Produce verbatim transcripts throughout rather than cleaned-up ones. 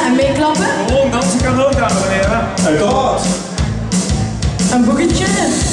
en meeklappen? Gewoon dansen kan ook, dames en heren. Uiteraard. Een boeketje.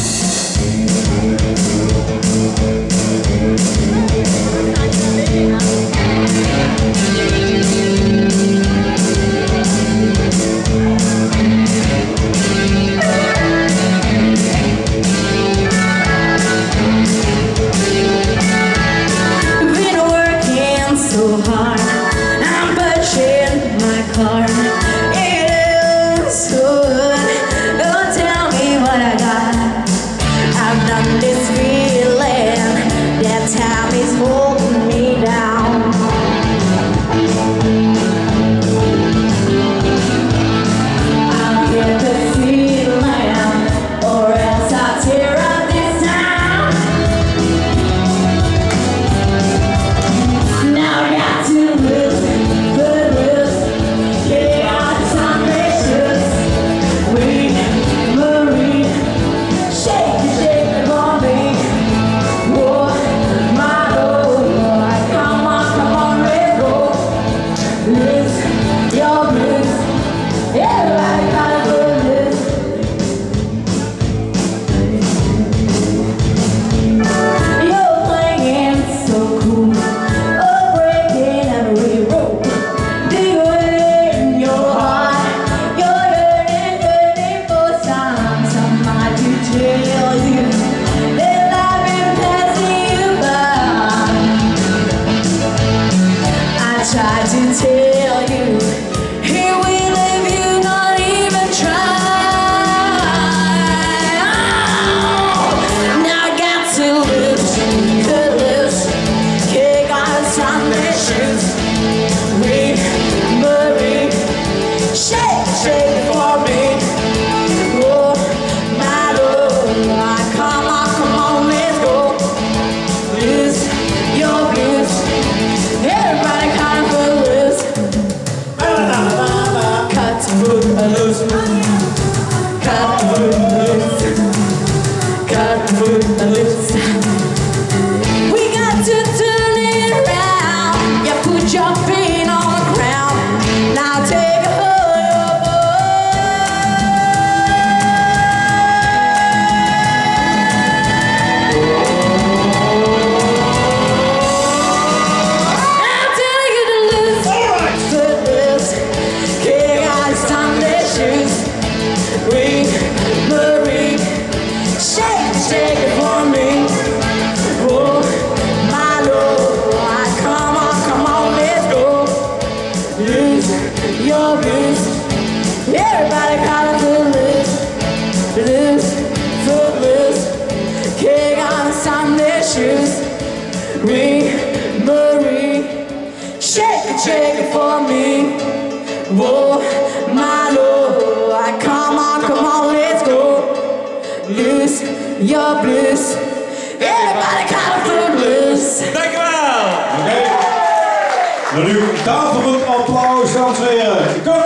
Everybody calling Footloose, loose, Footloose, kick on Sunday shoes. Ring, Marie, shake it, shake it for me. Whoa, my lord, come on, come on, let's go. Loose your blues. Everybody calling Footloose. Dankjewel. Oké. Okay. Nu daverend applaus, dames en heren.